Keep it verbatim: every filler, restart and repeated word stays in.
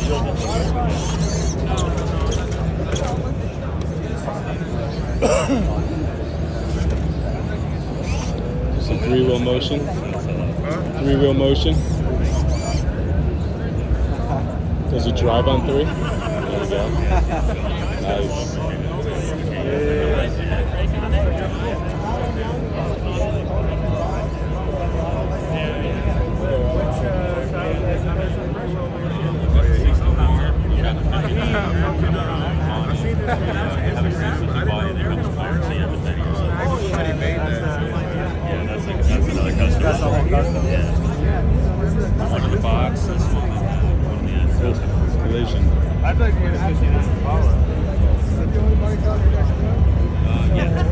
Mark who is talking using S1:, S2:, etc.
S1: Just a three wheel motion. Three wheel motion. Does it drive on three? There we go. Nice.
S2: That's all custom. Yeah. One in the box. This one.
S1: Collision.
S2: I'd like to get a fifteen Impala. Uh, yeah.